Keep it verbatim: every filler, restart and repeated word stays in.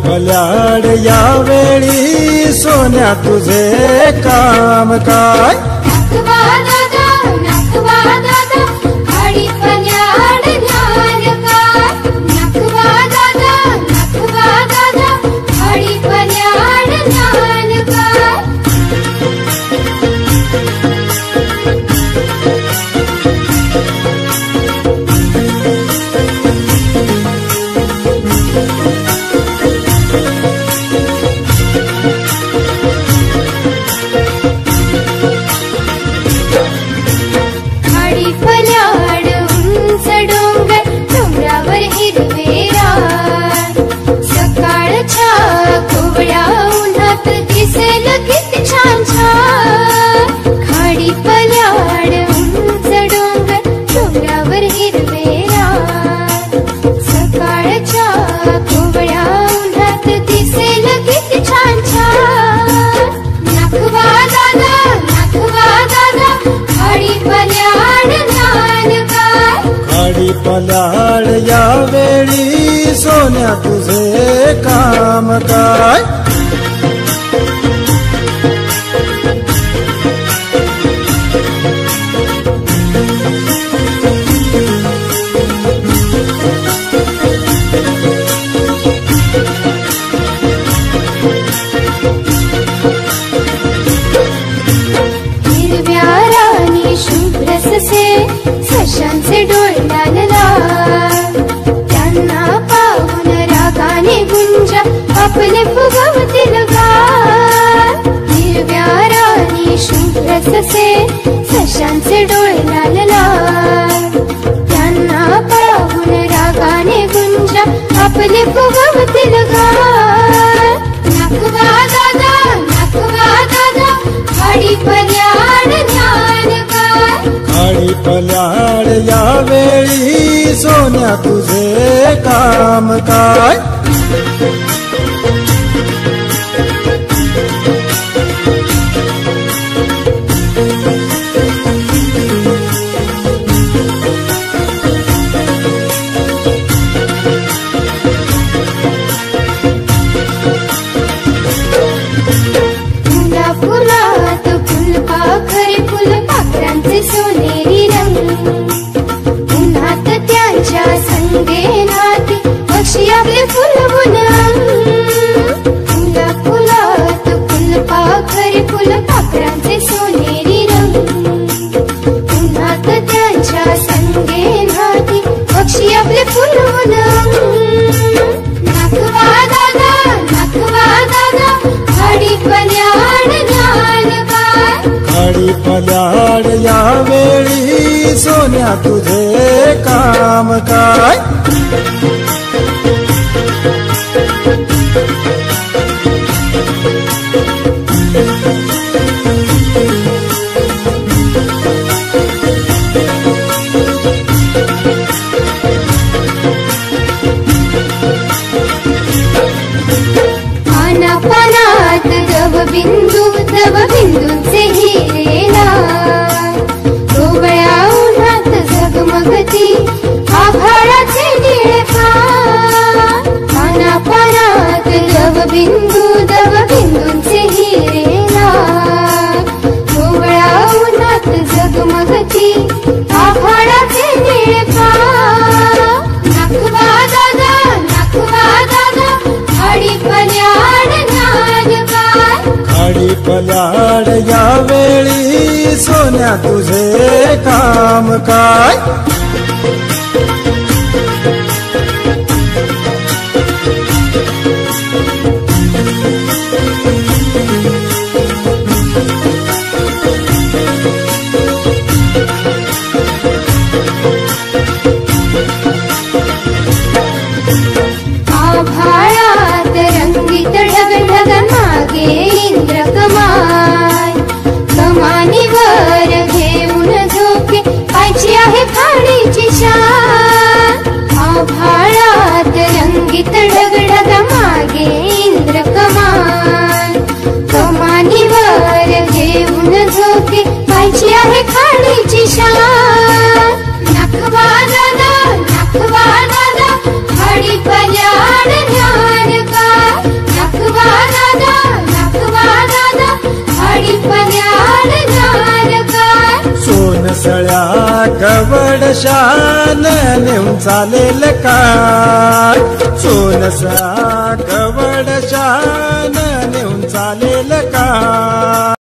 पल्याड यावेळी सोन्या तुझे काम काय? नखवा दादा नखवा दादा खाडी पल्याड ज्ञान काय? नखवा दादा नखवा दादा खाडी पल्याड ज्ञान काय? पल्याड यावेळी सोन्या तुझे काम काय? हिरव्या राणी शुभ्र ससे सशांचे डोळे अपने फुगवतील गार. हिरव्या राणी शुभ्र ससे सशांचे डोळे लाल लाल. त्यांना पाहून रागाने गुंजा आपले फुगवतील गार. नखवा दादा नखवा दादा खाडी पल्याड ज्ञान काय? खाडी पल्याड यावेळी सोन्या तुझे काम काय? फुलात फुलपाखरे फुलपाखरांचे सोनेरी रंग. उन्हात त्यांच्या संगे नाती पक्षी आपले फुलवून. फुला फुलात फुलपाखरे फुलपाखरांचे सोनेरी रंग. उन्हात त्यांच्या संगे नाती पक्षी आपले फुलवून. नखवा दादा नखवा दादा खाडी पल्याड ज्ञान काय? खाडी पल्याड यावेळी सोन्या तुझे काम काय? पानात दव बिंदू दव बिंदूंचे हिरे लाल. ढोबळ्या उन्हात झगमगती आभाळाचे निळे पान. पाना पानात दव बिंदू दव बिंदूंचे हिरे लाल. ढोबळ्या उन्हात झगमगती आभाळाचे निळे पान. नखवा दादा नखवा दादा खाडी पल्याड ज्ञान काय? खाडी पल्याड यावेळी सोन्या तुझे काम काय? आभाळात रंगीत ढग ढग मागे इंद्र कमान. कमानीवर घेऊन झोके पायची आहे खाडी कवड शान नेऊन चालेल काय सोनसा कवड